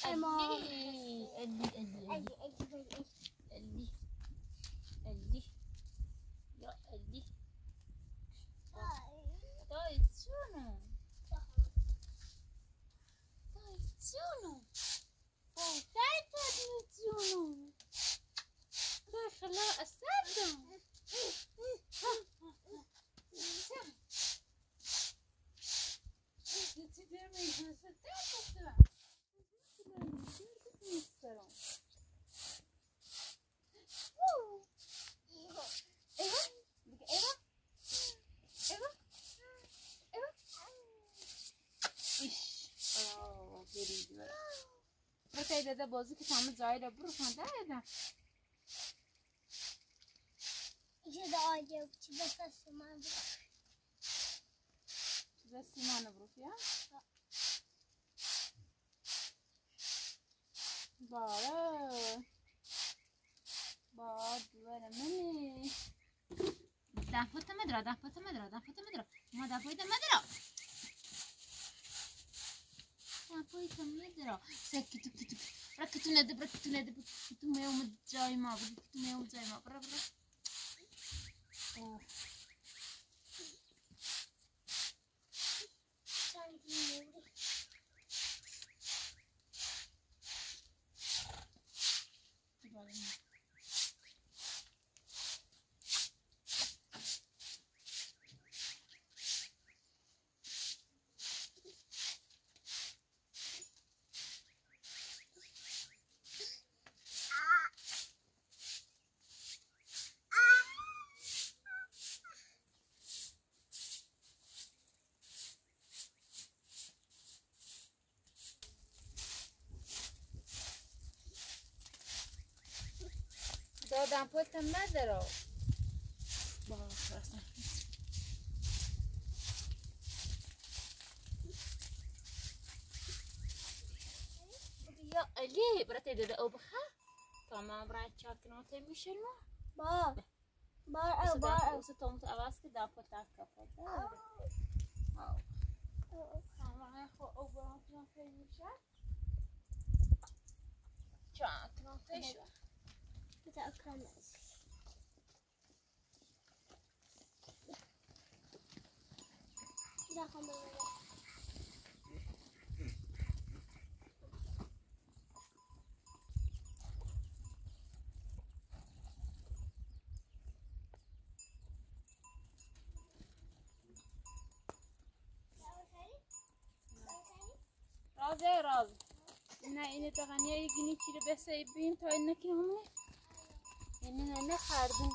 اما اللي يا اللي طيب شنو شنو خلاص استنى داده بازی که تمام جایی را برو کن داده اینجا آجه چی دست من برو دست من برو فیا باره بار دواره منی دفعت مدرا ما دفعت مدرا سكتو ركتو ندب ركتو ما يوم الجاي ما برا دادم پوستم ندارم باش راستم یا علی برای داده او بخه تمام برای چاکناته میشه ما بار ستون تو عوض که داپت کپت تمام خو او برای میشه چاکناته شو بتأكل داخل راز نه اینه تغنیه یگینی چی رو بسیبیم تا این نکنه همونه یعنی نه خردون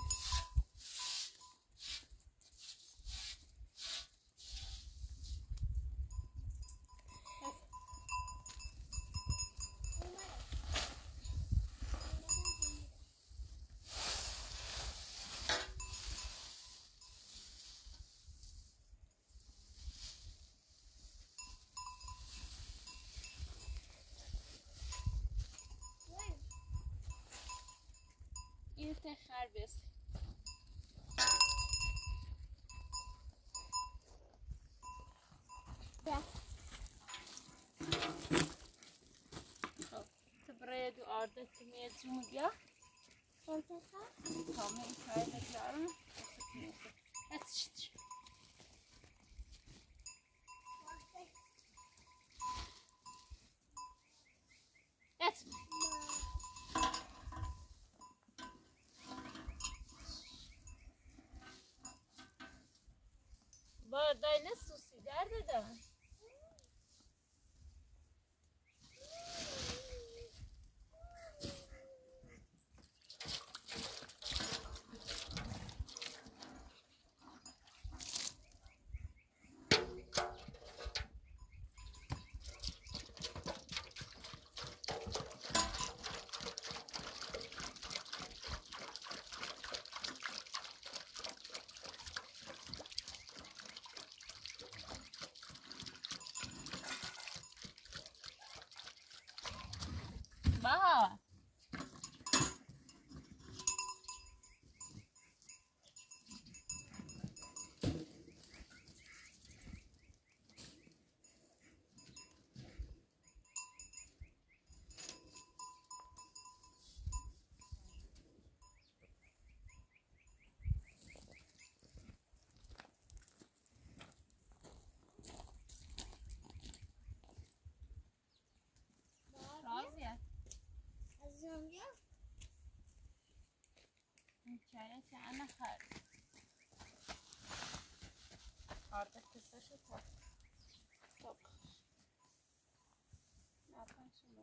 این خر بس تبرد و آرده کمیه جمعه تامه این کاری بگذارم با دای نسوسی درده دارم Bahar. كانت أنا خارج عارفة تستشهد طب ما أعرفش ما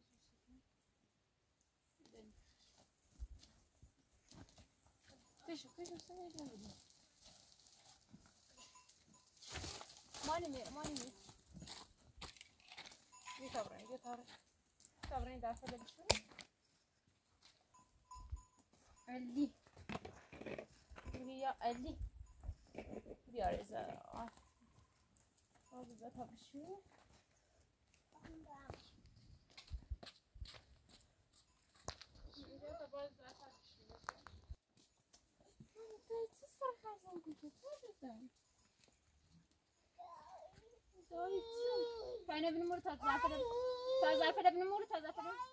أعرفش كيف سوي جنبي ماني يتابرين ده فده بشو اللي اللي بيارزة هذا ده بشو فأنا بنمر تازعف بنمر تازعف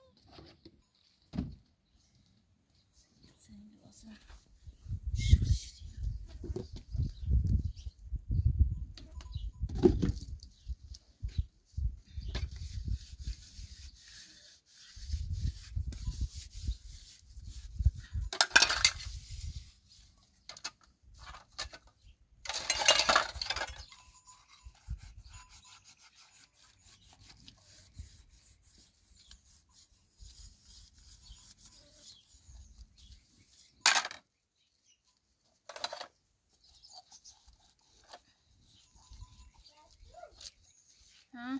ها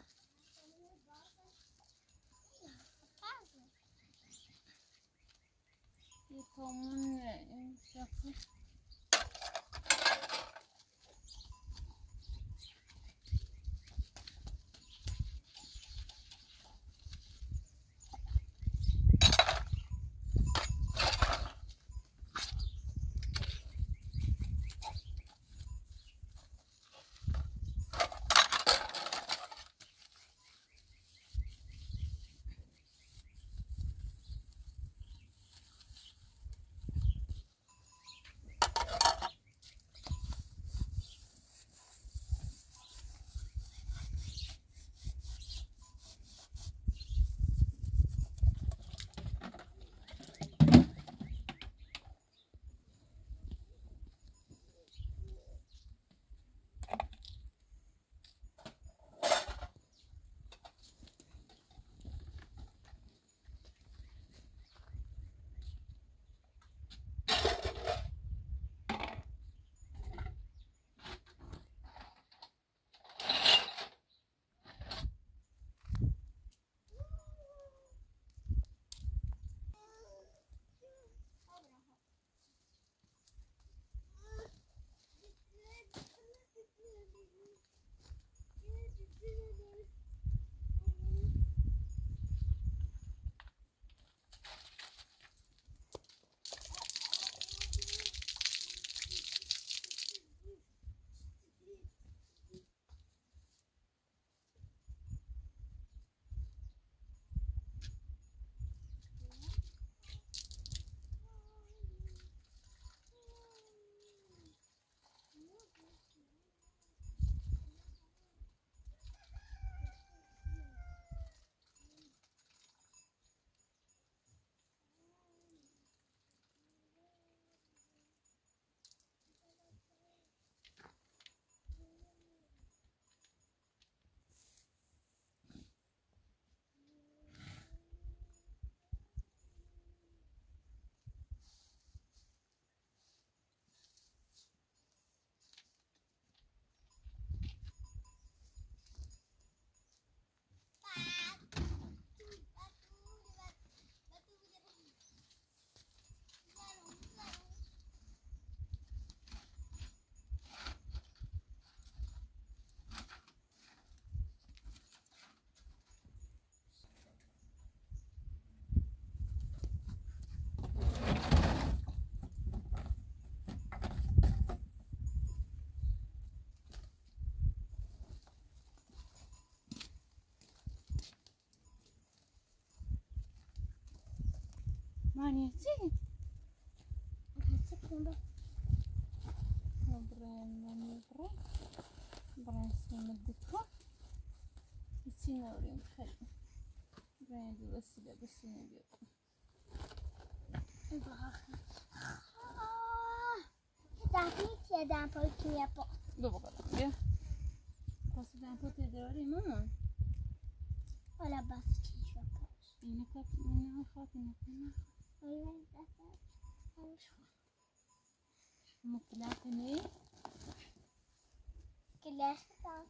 يكون شكل مانيتي هتسكون برين سمدتها يسينا وريم خلي برين بس نبيو Tapis il y a d'un peu qui n'y a pas. Dopo guarda. Posso dare un po' di dolore, mamma? Oh là-bas, c'est qui je pense. Il n'est pas خاطر Oui, ça c'est. مطلعتني Quelle heure c'est?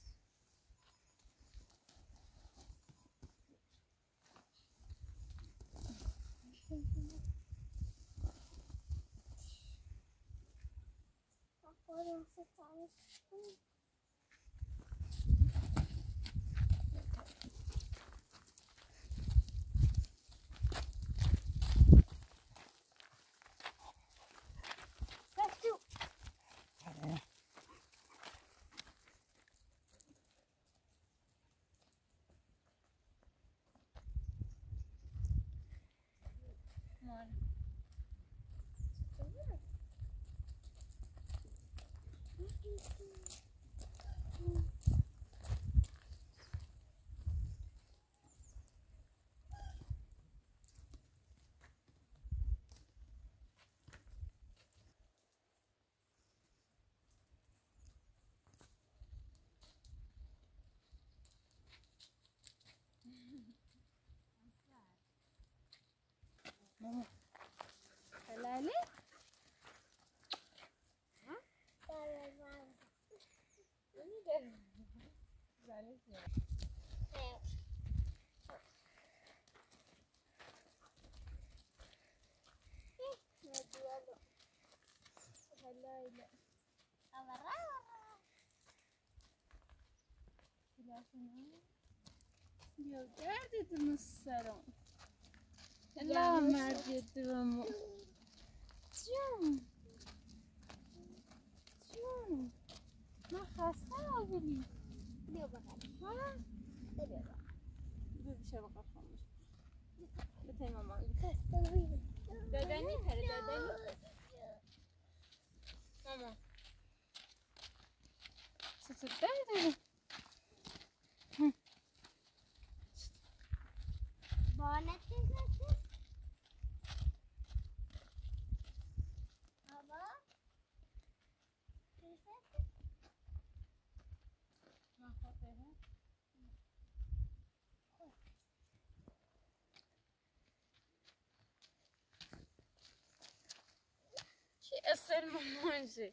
ماما هلالي يا جادة المسرون لا مرجت رمو جون جون ما خاصة أبلي Viens au bagage. ها Viens. بشي بقى خمس بتاي ماما Oui. داداني هلا داداني ماما ستدادني Bonnet is ما خاطرها شي أسر مامانجي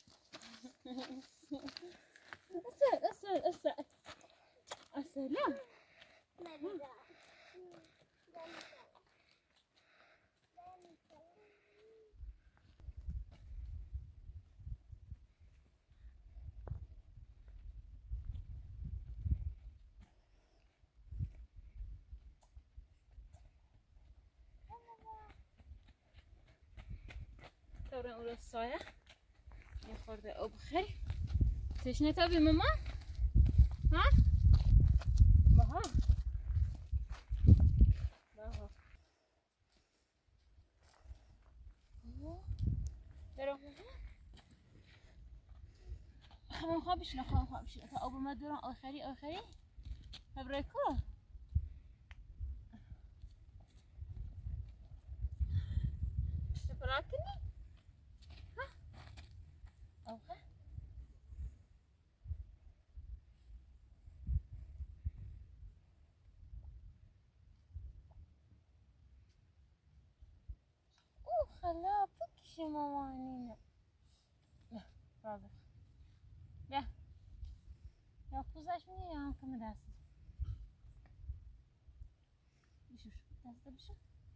أسر لا طبعا أولى الصايع يا خردة أو بخير تشني تبي ماما ها بها بها ترى خم خابش نخم خابش أو بمدرن أو خري هبريكو تبراكني ها أو خا خلا بكشي مامانينا لا راضي لا يا خوزاش مني يا كم داس بشوف داس بشوف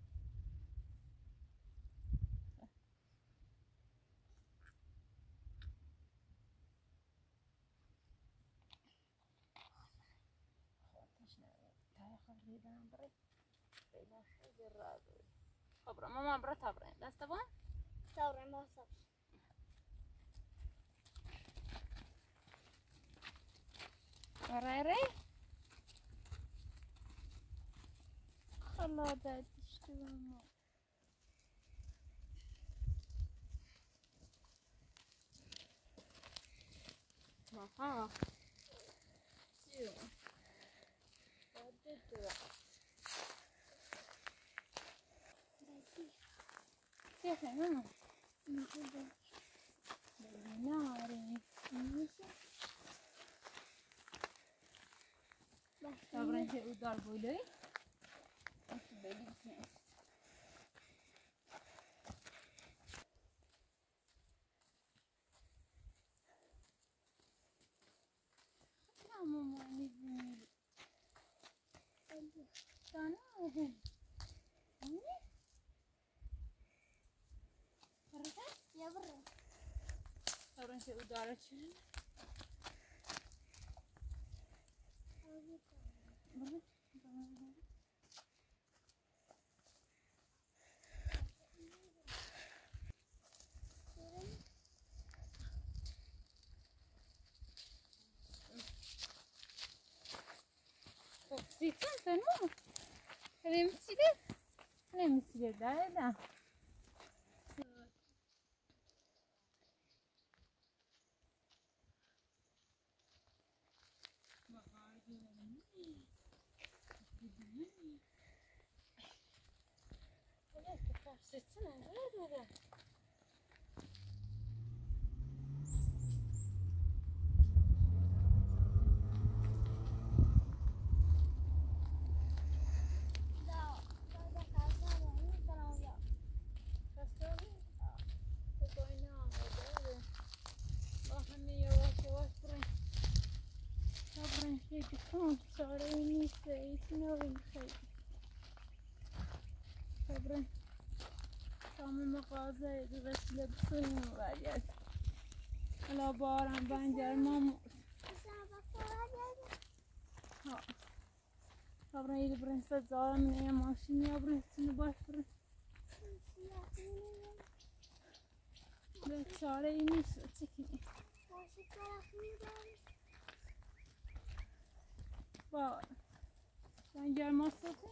خبرة ماما برا تبرين داس تبغى ثورة ما صار. وريري خلا داد تشتغل ما ها شو كيف يا ماما ناره طبعا شيء ودار بولي لا ماما نزيل انا يا برا طبعا شيء ودار شيء Zeytin sen mi? Hele misile? Hele misile da. Zeytin nerede? Betul, sore ini snowing خیلی. طبعا تمام مغازه وسیله بسیم وارد. حالا بارم بنجر مام. ها. طبعا یه برنس زارم نه ماشینی یا برنسونه باش برن. به ساره اینی چیکی. با بنجر ماسته.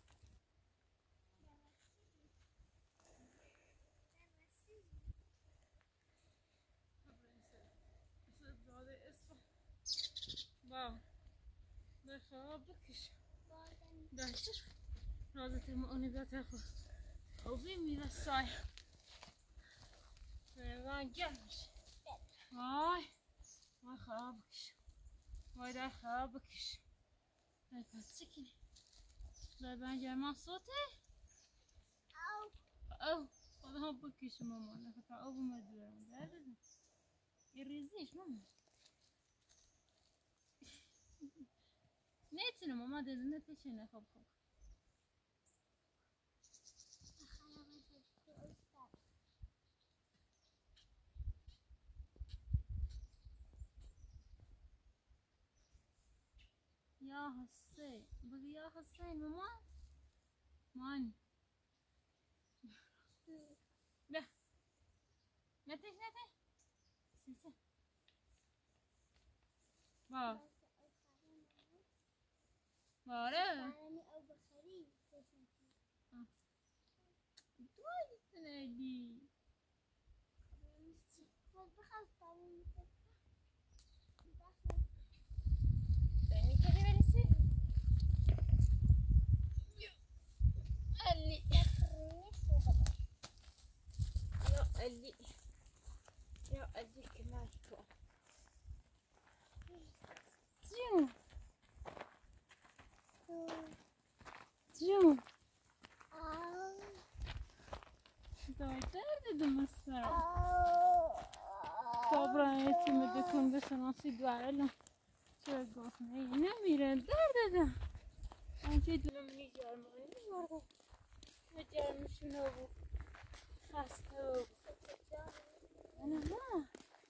با بخواب بکش داشتش رازت اونی بات خو خوبی میره سای و گرمش وای وای خواب بکش وای در خواب بکش وای پس چکنی در بنجر ما صوته او خدا بکش ماما نفتا او بمدورم دارده این ریزیش ماما نتونه ماما دلونه تشنه خب یا حسین بگو یا حسین ماما مانی نه نتش سیسه با باره دوی تنادی تانی کدی برسی علی یا علی کمال تو جون دای درد دمسر طبعا یکی مدکن بشناسی دوارلم چرا گفت نمیره درد ده آنچه دلم نیجارمانی میبارده نجارمشونه بود خسته بود انا ما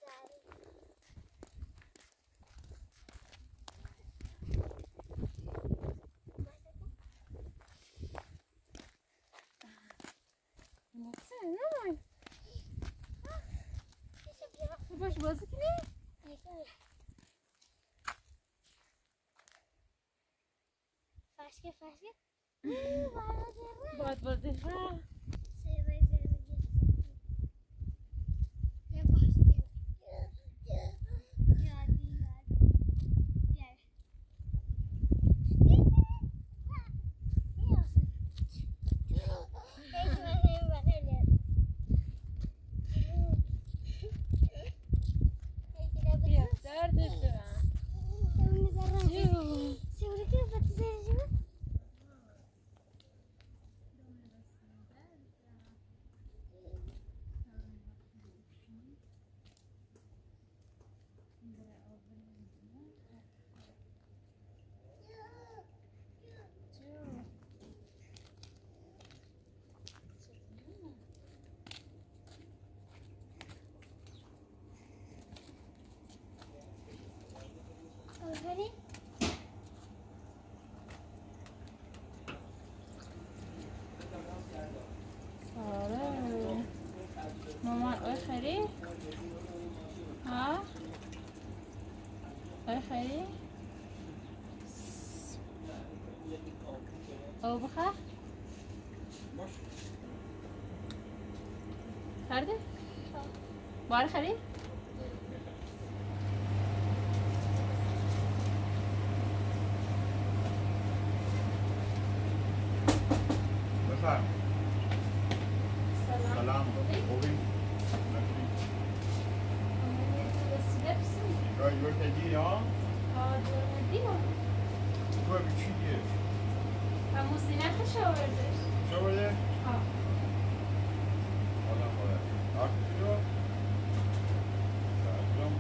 نمای باش بازی کنی؟ فشکه باید بازی را ها خیلی او بخواه خرده؟ بار خرید؟ بفرم سلام خوبی؟ جای دور تدی یا؟ دور ندیم تو بی چیه؟ همون زینتش آوردش چه بوده؟ حالا خواه آرکی رو؟ سلام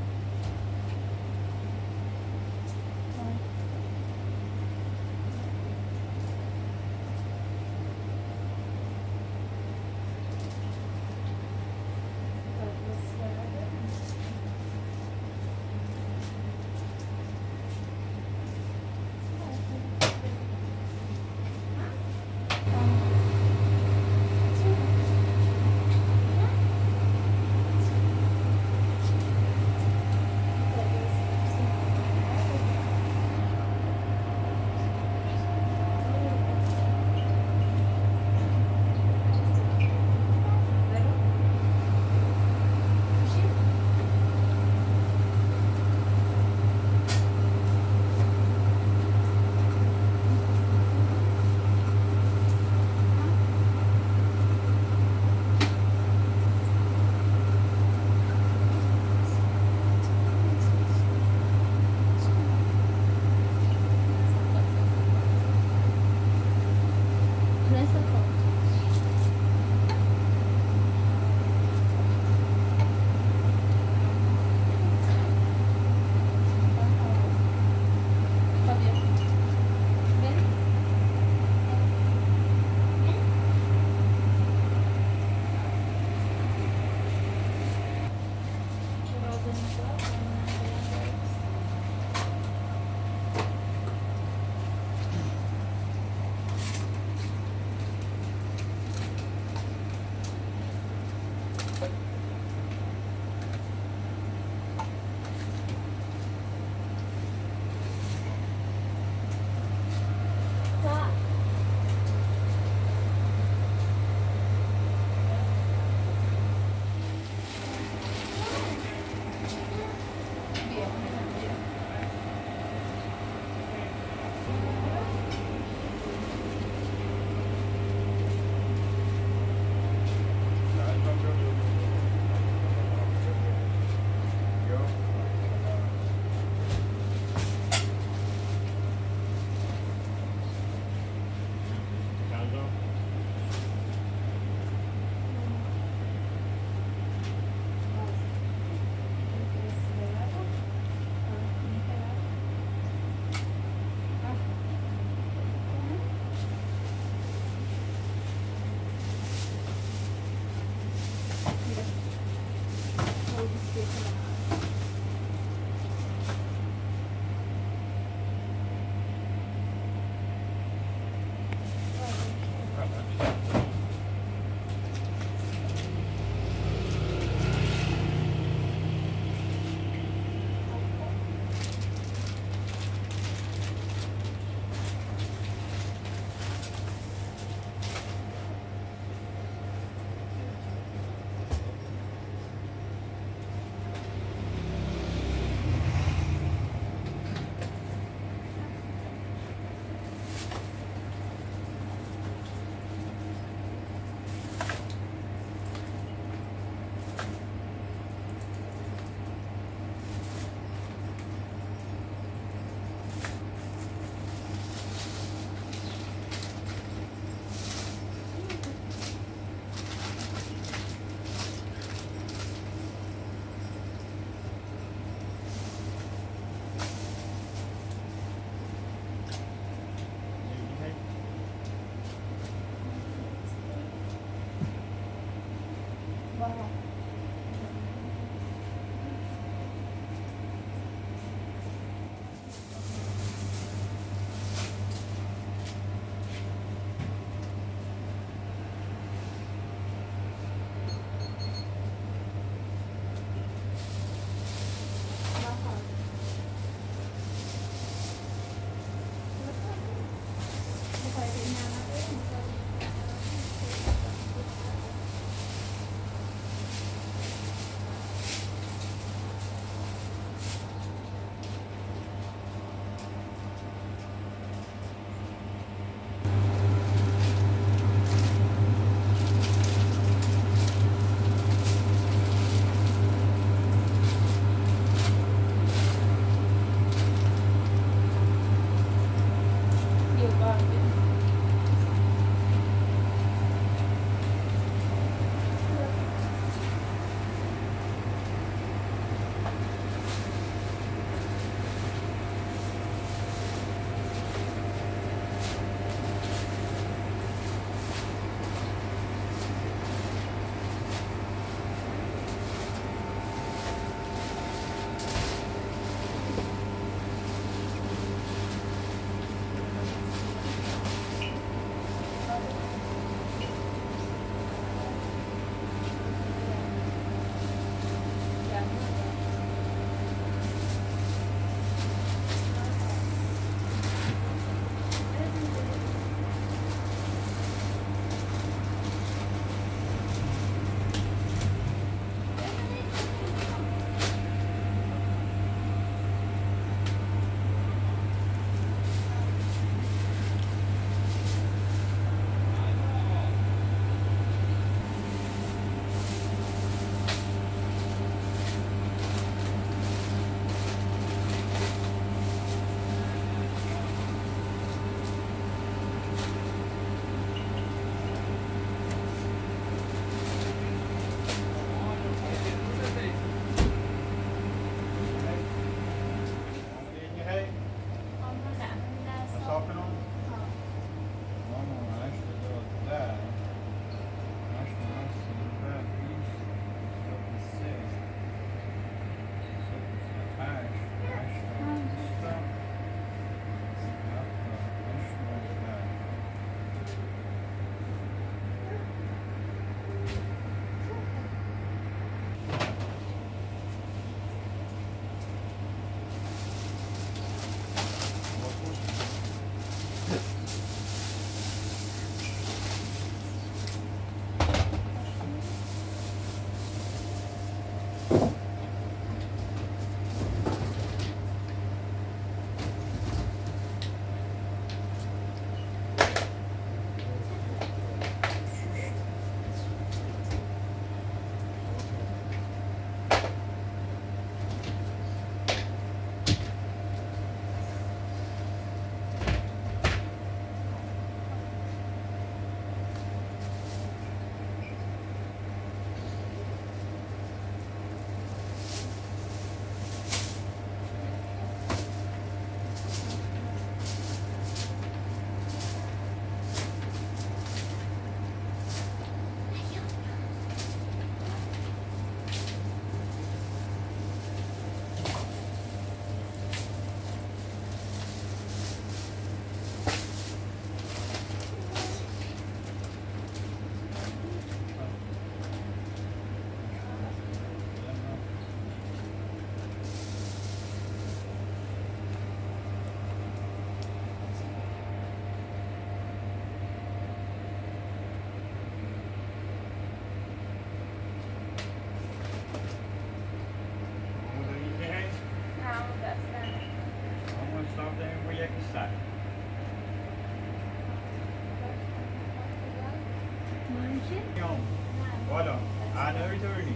يوم ولا أنا returning.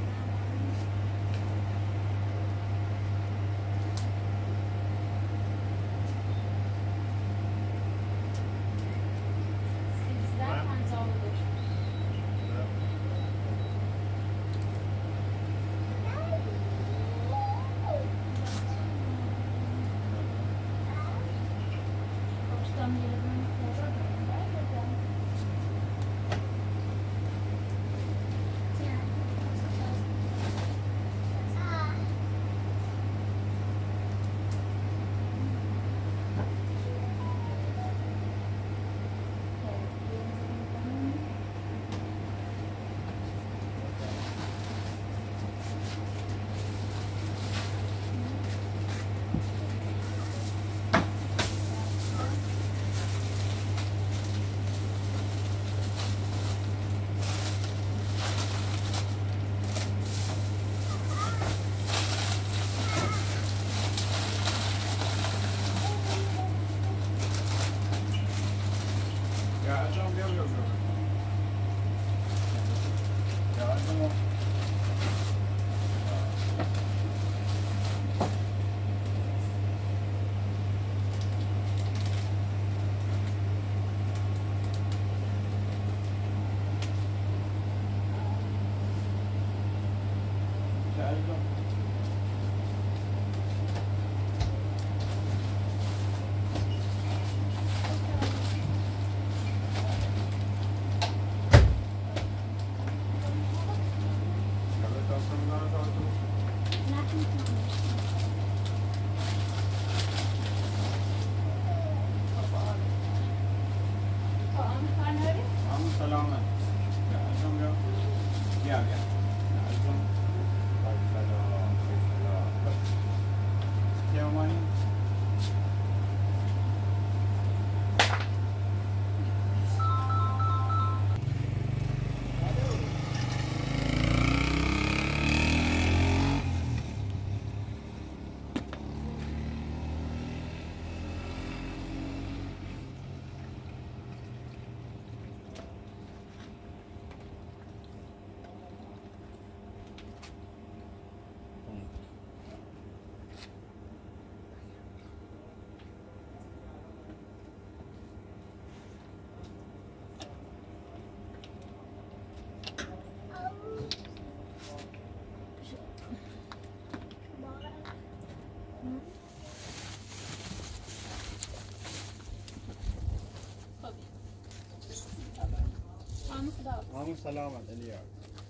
عامل سلامة إلياك.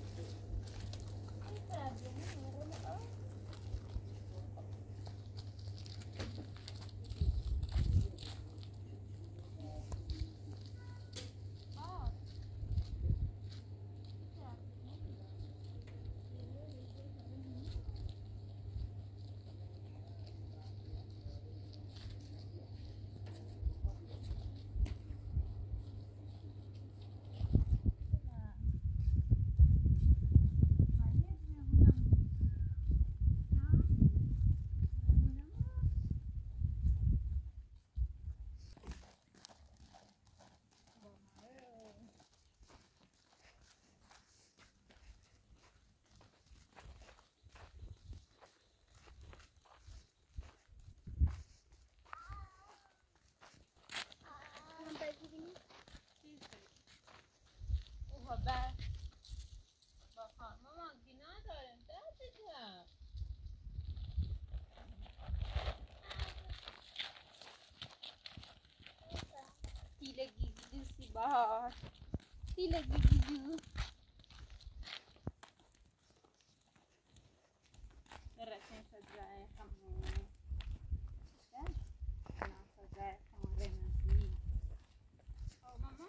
Bahar. Dia lagi gila. Rasanya saja kamu. Kan? Kenapa saja kamu nasi? Oh, mama.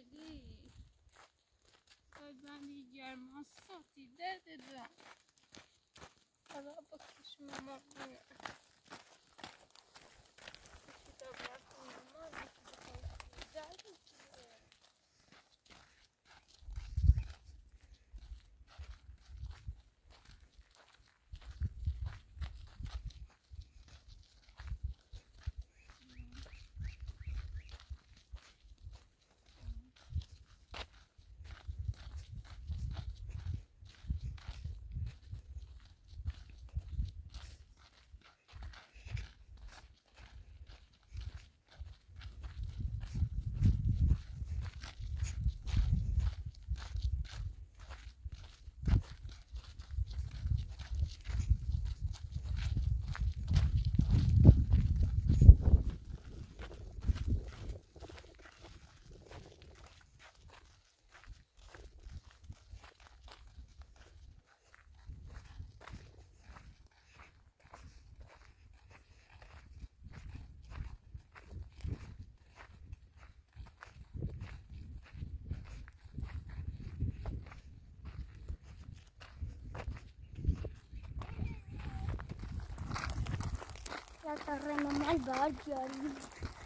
علی بندی گرما ساتی دادم حالا بکش ماما بینه کتاب رفتم ماما دادم La torremo mal baggioli.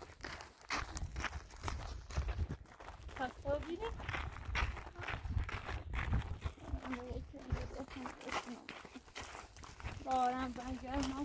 پاستا بینه بارم بگرم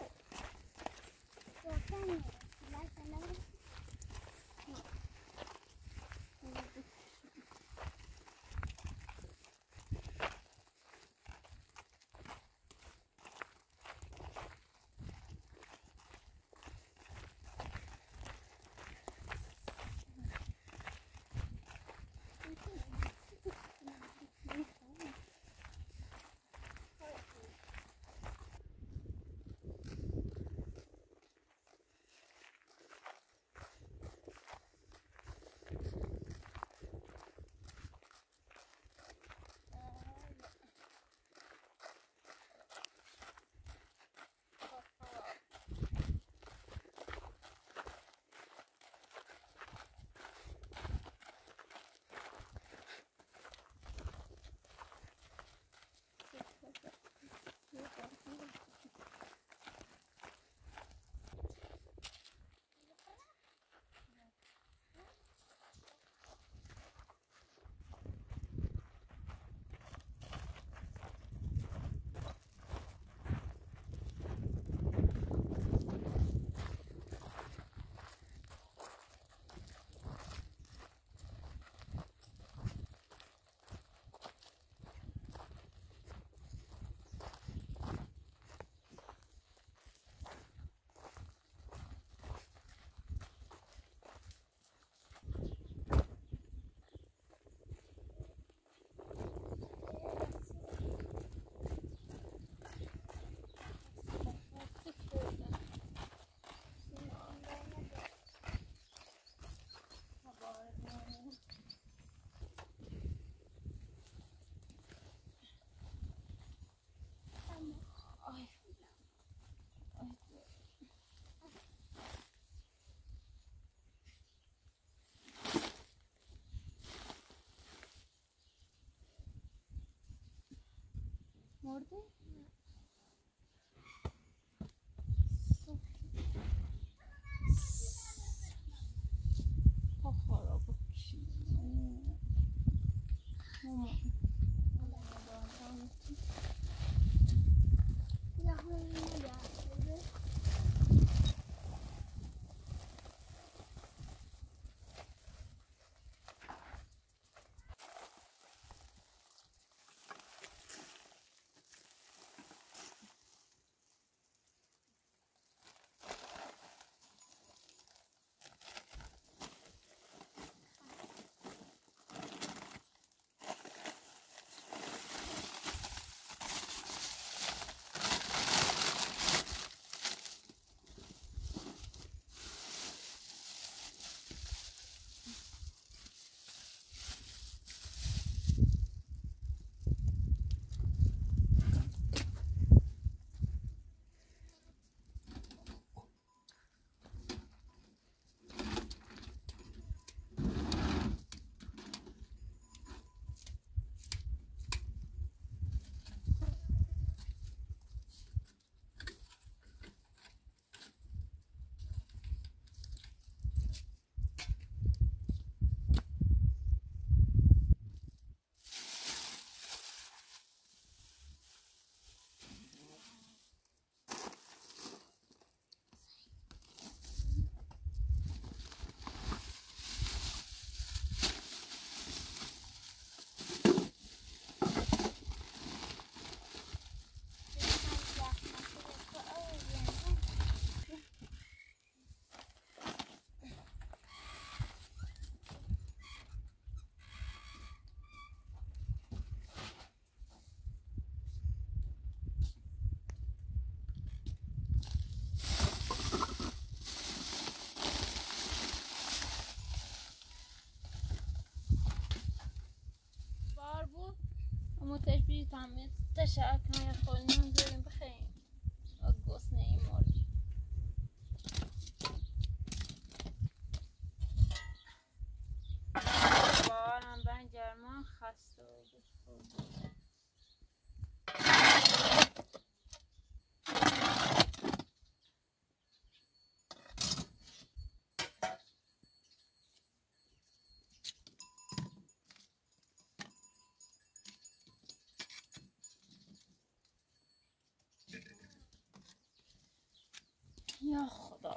مرده؟ خراب بکشیم ماما تشاكنا يا خوي ننزل بخير أقوس نيمور بارم بن جرمان خسته بود یا خدا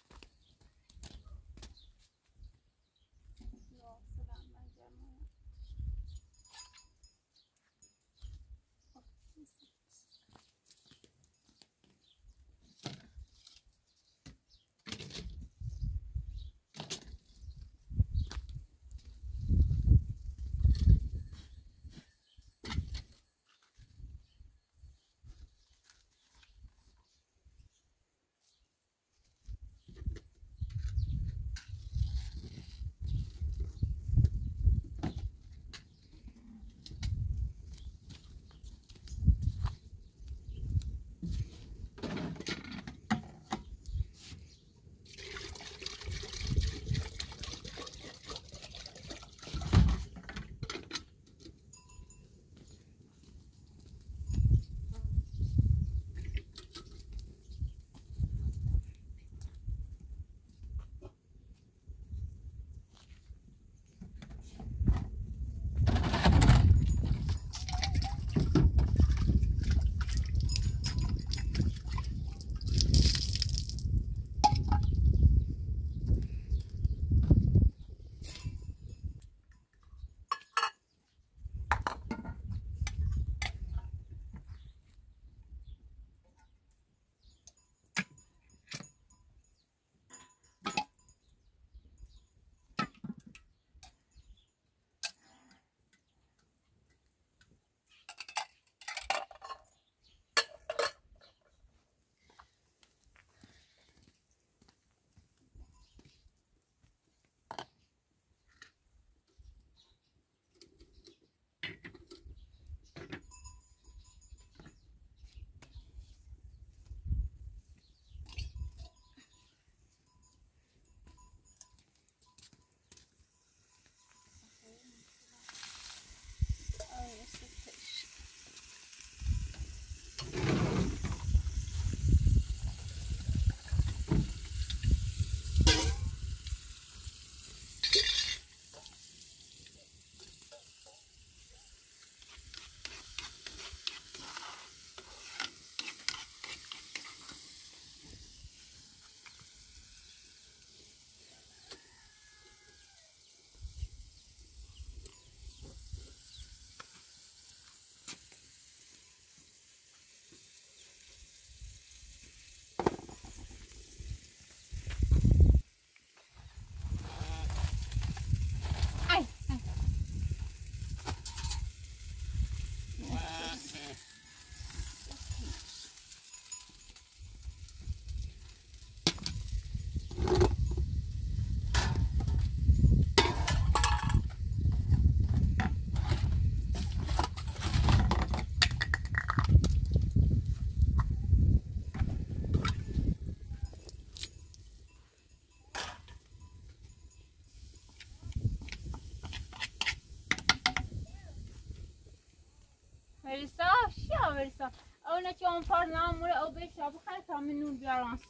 ورسا شیا ورسا اونه که اون پار ناموره او بشا بخیر تا من نون بیارانسی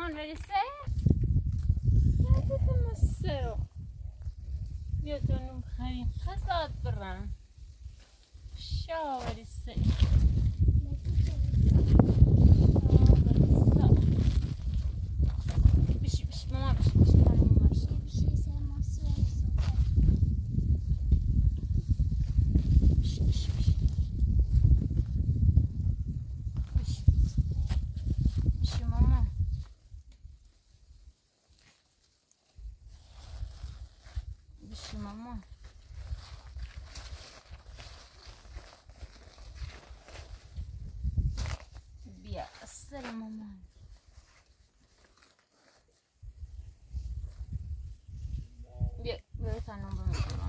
on, ready, set? لا تتمسروا يوتون بخير خسات بران شاور السي بشي بشي ماما بشي بشي ماما بشي سلام سوي بشي بشي بشي بشي بشي ماما بشي ماما بيا السلام ماما بيا بيا تانو بمي